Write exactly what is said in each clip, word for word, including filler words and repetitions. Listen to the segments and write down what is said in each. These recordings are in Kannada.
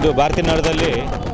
ಇಂದು ಭಾರತೀಯ ನಗರದಲ್ಲಿ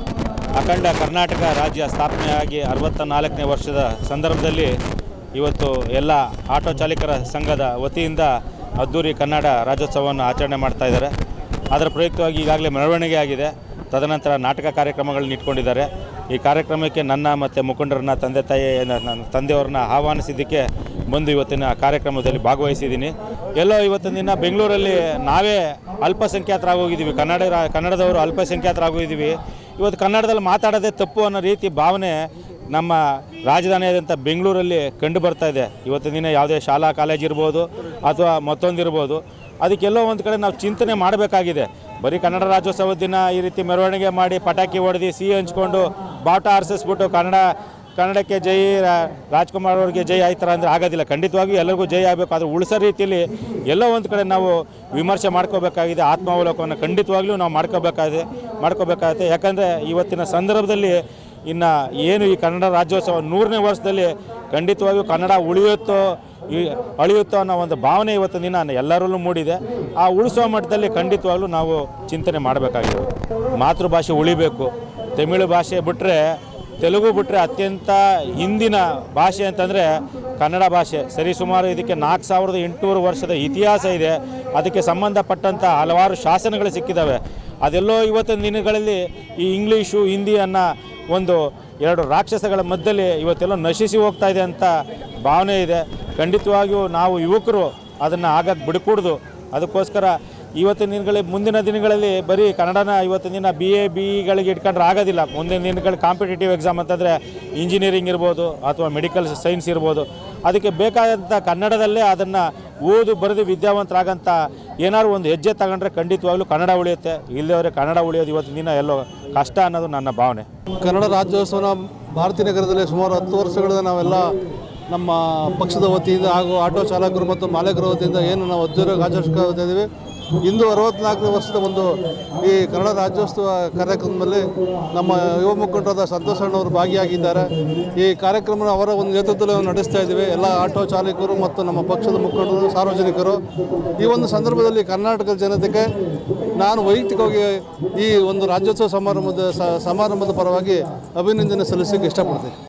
ಅಖಂಡ ಕರ್ನಾಟಕ ರಾಜ್ಯ ಸ್ಥಾಪನೆಯಾಗಿ ಅರವತ್ತ ನಾಲ್ಕನೇ ವರ್ಷದ ಸಂದರ್ಭದಲ್ಲಿ ಇವತ್ತು ಎಲ್ಲ ಆಟೋ ಚಾಲಕರ ಸಂಘದ ವತಿಯಿಂದ ಅದ್ದೂರಿ ಕನ್ನಡ ರಾಜ್ಯೋತ್ಸವವನ್ನು ಆಚರಣೆ ಮಾಡ್ತಾ ಇದ್ದಾರೆ. ಅದರ ಪ್ರಯುಕ್ತವಾಗಿ ಈಗಾಗಲೇ ಮೆರವಣಿಗೆ ಆಗಿದೆ. ತದನಂತರ ನಾಟಕ ಕಾರ್ಯಕ್ರಮಗಳನ್ನ ಇಟ್ಕೊಂಡಿದ್ದಾರೆ. ಈ ಕಾರ್ಯಕ್ರಮಕ್ಕೆ ನನ್ನ ಮತ್ತು ಮುಖಂಡರನ್ನ ತಂದೆ ತಾಯಿ ನನ್ನ ತಂದೆಯವ್ರನ್ನ ಆಹ್ವಾನಿಸಿದ್ದಕ್ಕೆ ಬಂದು ಇವತ್ತಿನ ಕಾರ್ಯಕ್ರಮದಲ್ಲಿ ಭಾಗವಹಿಸಿದ್ದೀನಿ. ಎಲ್ಲೋ ಇವತ್ತಿನ ದಿನ ಬೆಂಗಳೂರಲ್ಲಿ ನಾವೇ ಅಲ್ಪಸಂಖ್ಯಾತರಾಗೋಗಿದ್ದೀವಿ, ಕನ್ನಡ ಕನ್ನಡದವರು ಅಲ್ಪಸಂಖ್ಯಾತರಾಗೋಗಿದ್ದೀವಿ. ಇವತ್ತು ಕನ್ನಡದಲ್ಲಿ ಮಾತಾಡೋದೇ ತಪ್ಪು ಅನ್ನೋ ರೀತಿ ಭಾವನೆ ನಮ್ಮ ರಾಜಧಾನಿಯಾದಂಥ ಬೆಂಗಳೂರಲ್ಲಿ ಕಂಡು ಬರ್ತಾ ಇದೆ. ಇವತ್ತಿನ ದಿನ ಯಾವುದೇ ಶಾಲಾ ಕಾಲೇಜ್ ಇರ್ಬೋದು ಅಥವಾ ಮತ್ತೊಂದಿರ್ಬೋದು, ಅದಕ್ಕೆಲ್ಲೋ ಒಂದು ಕಡೆ ನಾವು ಚಿಂತನೆ ಮಾಡಬೇಕಾಗಿದೆ. ಬರೀ ಕನ್ನಡ ರಾಜ್ಯೋತ್ಸವದ ದಿನ ಈ ರೀತಿ ಮೆರವಣಿಗೆ ಮಾಡಿ ಪಟಾಕಿ ಹೊಡೆದು ಸಿಹಿ ಹಂಚ್ಕೊಂಡು ಬಾಟ ಆರಿಸಿಸ್ಬಿಟ್ಟು ಕನ್ನಡ ಕನ್ನಡಕ್ಕೆ ಜೈ ರಾಜ್ಕುಮಾರ್ ಅವ್ರಿಗೆ ಜೈ ಆಯ್ತಾರ ಅಂದರೆ ಆಗೋದಿಲ್ಲ. ಖಂಡಿತವಾಗಿಯೂ ಎಲ್ಲರಿಗೂ ಜೈ ಆಗಬೇಕು. ಆದರೆ ಉಳಿಸೋ ರೀತಿಯಲ್ಲಿ ಎಲ್ಲೋ ಒಂದು ಕಡೆ ನಾವು ವಿಮರ್ಶೆ ಮಾಡ್ಕೋಬೇಕಾಗಿದೆ. ಆತ್ಮಾವಲೋಕವನ್ನು ಖಂಡಿತವಾಗ್ಲೂ ನಾವು ಮಾಡ್ಕೋಬೇಕಾಗಿದೆ ಮಾಡ್ಕೋಬೇಕಾಗುತ್ತೆ ಯಾಕಂದರೆ ಇವತ್ತಿನ ಸಂದರ್ಭದಲ್ಲಿ ಇನ್ನು ಏನು ಈ ಕನ್ನಡ ರಾಜ್ಯೋತ್ಸವ ನೂರನೇ ವರ್ಷದಲ್ಲಿ ಖಂಡಿತವಾಗಿಯೂ ಕನ್ನಡ ಉಳಿಯುತ್ತೋ ಈ ಅಳಿಯುತ್ತೋ ಅನ್ನೋ ಒಂದು ಭಾವನೆ ಇವತ್ತಿನ ದಿನ ಎಲ್ಲರಲ್ಲೂ ಮೂಡಿದೆ. ಆ ಉಳಿಸೋ ಮಟ್ಟದಲ್ಲಿ ಖಂಡಿತವಾಗ್ಲೂ ನಾವು ಚಿಂತನೆ ಮಾಡಬೇಕಾಗಿದೆ. ಮಾತೃಭಾಷೆ ಉಳಿಬೇಕು. ತಮಿಳು ಭಾಷೆ ಬಿಟ್ಟರೆ, ತೆಲುಗು ಬಿಟ್ಟರೆ ಅತ್ಯಂತ ಹಿಂದಿನ ಭಾಷೆ ಅಂತಂದರೆ ಕನ್ನಡ ಭಾಷೆ. ಸರಿಸುಮಾರು ಇದಕ್ಕೆ ನಾಲ್ಕು ಸಾವಿರದ ಎಂಟುನೂರು ವರ್ಷದ ಇತಿಹಾಸ ಇದೆ. ಅದಕ್ಕೆ ಸಂಬಂಧಪಟ್ಟಂಥ ಹಲವಾರು ಶಾಸನಗಳು ಸಿಕ್ಕಿದ್ದಾವೆ. ಅದೆಲ್ಲೋ ಇವತ್ತಿನ ದಿನಗಳಲ್ಲಿ ಈ ಇಂಗ್ಲೀಷು ಹಿಂದಿ ಅನ್ನೋ ಒಂದು ಎರಡು ರಾಕ್ಷಸಗಳ ಮಧ್ಯದಲ್ಲಿ ಇವತ್ತೆಲ್ಲೋ ನಶಿಸಿ ಹೋಗ್ತಾ ಇದೆ ಅಂತ ಭಾವನೆ ಇದೆ. ಖಂಡಿತವಾಗಿಯೂ ನಾವು ಯುವಕರು ಅದನ್ನು ಆಗಕ್ಕೆ ಬಿಡಕೂಡ್ದು. ಅದಕ್ಕೋಸ್ಕರ ಇವತ್ತಿನ ದಿನಗಳಲ್ಲಿ ಮುಂದಿನ ದಿನಗಳಲ್ಲಿ ಬರೀ ಕನ್ನಡನ ಇವತ್ತಿನ ದಿನ ಬಿ ಎ ಬಿ ಇಗಳಿಗೆ ಇಟ್ಕೊಂಡ್ರೆ ಆಗೋದಿಲ್ಲ. ಮುಂದಿನ ದಿನಗಳು ಕಾಂಪಿಟೇಟಿವ್ ಎಕ್ಸಾಮ್ ಅಂತಂದರೆ ಇಂಜಿನಿಯರಿಂಗ್ ಇರ್ಬೋದು ಅಥವಾ ಮೆಡಿಕಲ್ ಸೈನ್ಸ್ ಇರ್ಬೋದು, ಅದಕ್ಕೆ ಬೇಕಾದಂಥ ಕನ್ನಡದಲ್ಲೇ ಅದನ್ನು ಓದು ಬರೆದು ವಿದ್ಯಾವಂತರಾಗಂಥ ಏನಾದ್ರು ಒಂದು ಹೆಜ್ಜೆ ತಗೊಂಡ್ರೆ ಖಂಡಿತವಾಗ್ಲೂ ಕನ್ನಡ ಉಳಿಯುತ್ತೆ. ಇಲ್ಲದವರೆ ಕನ್ನಡ ಉಳಿಯೋದು ಇವತ್ತಿನ ದಿನ ಎಲ್ಲೋ ಕಷ್ಟ ಅನ್ನೋದು ನನ್ನ ಭಾವನೆ. ಕನ್ನಡ ರಾಜ್ಯೋತ್ಸವನ ಭಾರತೀಯ ನಗರದಲ್ಲಿ ಸುಮಾರು ಹತ್ತು ವರ್ಷಗಳಿಂದ ನಾವೆಲ್ಲ ನಮ್ಮ ಪಕ್ಷದ ವತಿಯಿಂದ ಹಾಗೂ ಆಟೋ ಚಾಲಕರು ಮತ್ತು ಮಾಲೀಕರ ವತಿಯಿಂದ ಏನು ನಾವು ಅದ್ದೂರಿಯಾಗಿ ಆಚರಿಸ್ಕೊಳ್ತಾ ಇದ್ದೀವಿ. ಇಂದು ಅರವತ್ತ್ನಾಲ್ಕನೇ ವರ್ಷದ ಒಂದು ಈ ಕನ್ನಡ ರಾಜ್ಯೋತ್ಸವ ಕಾರ್ಯಕ್ರಮದಲ್ಲಿ ನಮ್ಮ ಯುವ ಮುಖಂಡರಾದ ಸಂತೋಷ್ ಅಣ್ಣವರು ಭಾಗಿಯಾಗಿದ್ದಾರೆ. ಈ ಕಾರ್ಯಕ್ರಮ ಅವರ ಒಂದು ನೇತೃತ್ವದಲ್ಲಿ ನಾವು ನಡೆಸ್ತಾ ಇದ್ದೀವಿ. ಎಲ್ಲ ಆಟೋ ಚಾಲಕರು ಮತ್ತು ನಮ್ಮ ಪಕ್ಷದ ಮುಖಂಡರು, ಸಾರ್ವಜನಿಕರು ಈ ಒಂದು ಸಂದರ್ಭದಲ್ಲಿ ಕರ್ನಾಟಕದ ಜನತೆಗೆ ನಾನು ವೈಯಕ್ತಿಕವಾಗಿ ಈ ಒಂದು ರಾಜ್ಯೋತ್ಸವ ಸಮಾರಂಭದ ಸಮಾರಂಭದ ಪರವಾಗಿ ಅಭಿನಂದನೆ ಸಲ್ಲಿಸಲಿಕ್ಕೆ ಇಷ್ಟಪಡ್ತೀನಿ.